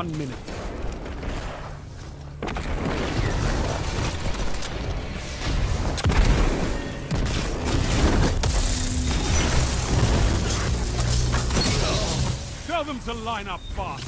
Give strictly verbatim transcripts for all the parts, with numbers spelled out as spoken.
one minute. Tell them to line up fast.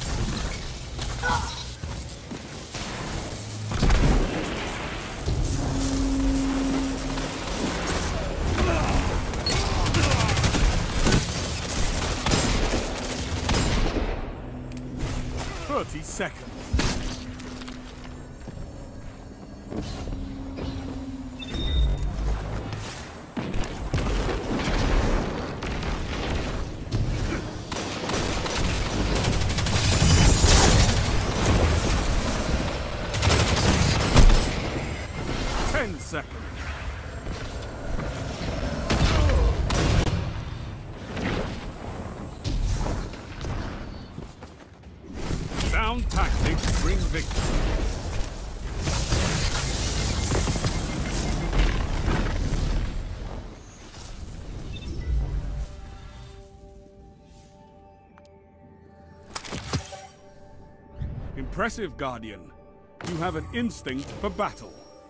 Thirty seconds. Ten seconds. Sound tactics bring victory. Impressive, Guardian. You have an instinct for battle.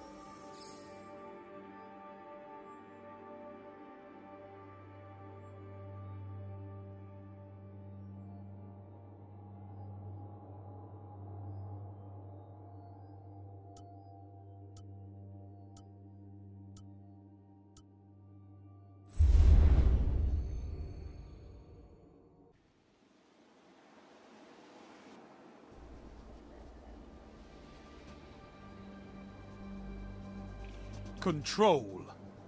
Control.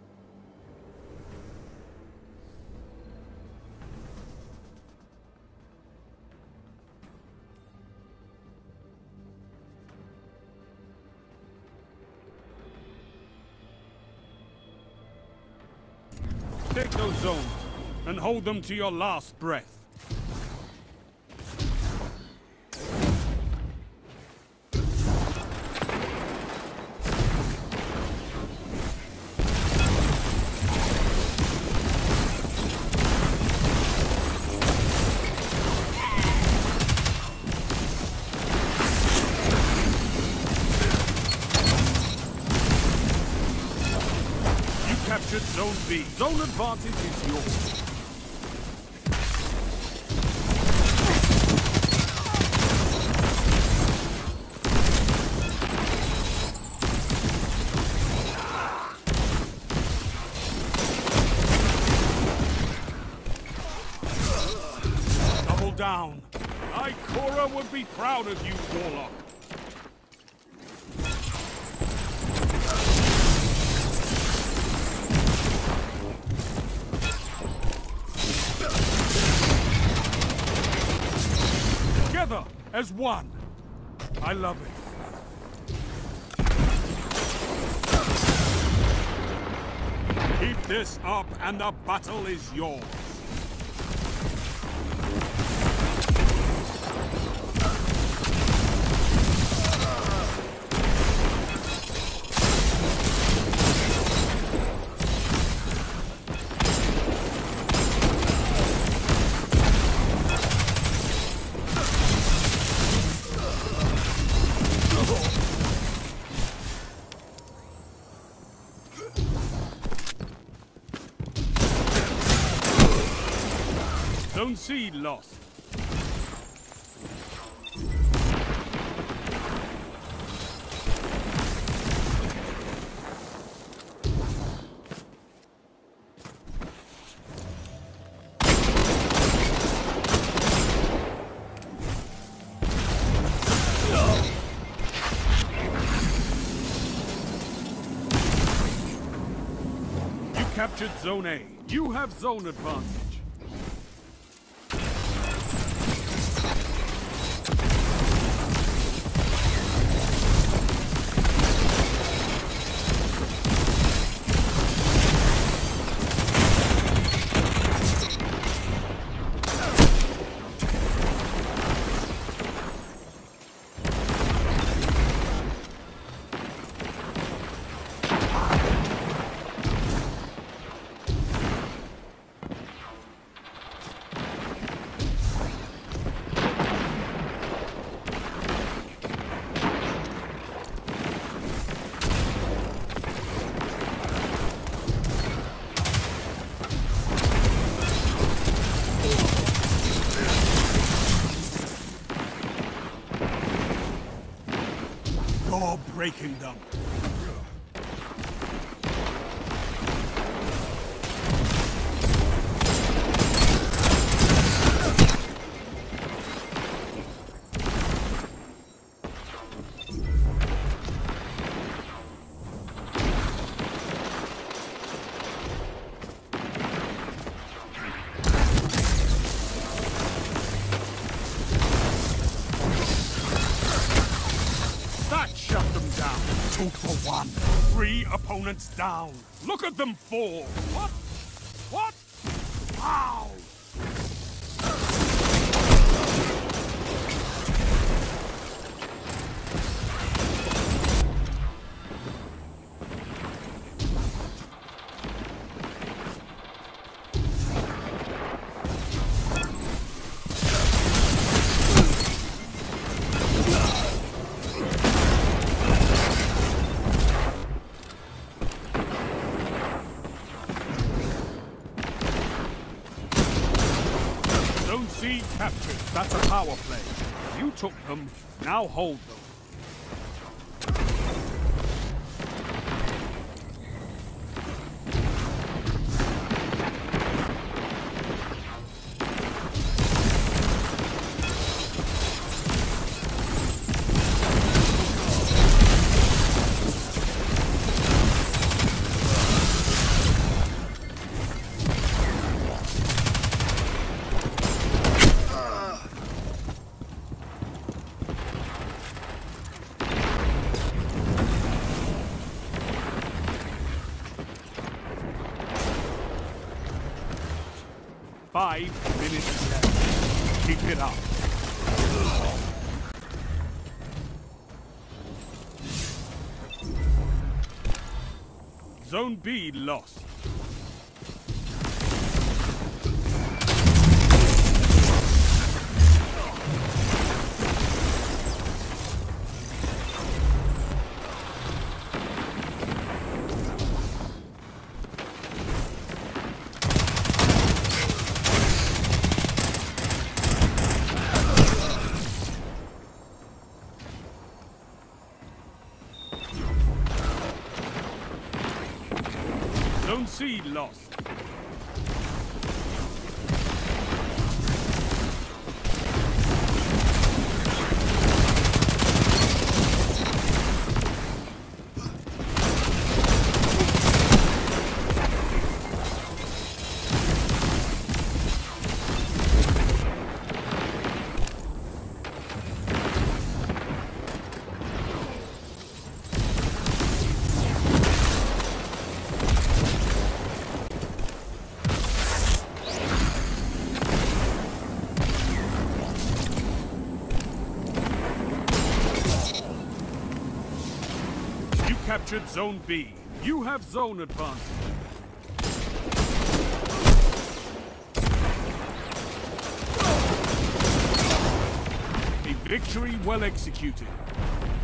Take those zones and hold them to your last breath. Captured Zone B. Zone advantage is yours. Double down. Ikora would be proud of you, Warlock. Together as one. I love it. Keep this up and the battle is yours. Zone C lost. You captured Zone A. You have zone advantage. breaking them. Two for one. Three opponents down. Look at them fall. What? What? Wow! Zone C captured. That's a power play. You took them, now hold them. Five minutes left. Keep it up. Zone B lost. Zone C lost. Captured Zone B. You have zone advantage. A victory well executed.